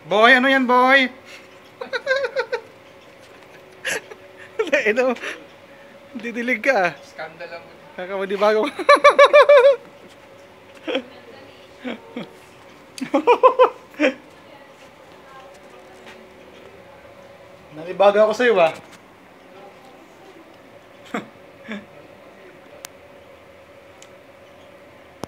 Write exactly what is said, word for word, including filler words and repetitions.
Boy, ano yan, boy? Ito, didilig ka. Skandal mo. Kakamadi bago. Nanibago ako sa'yo ba?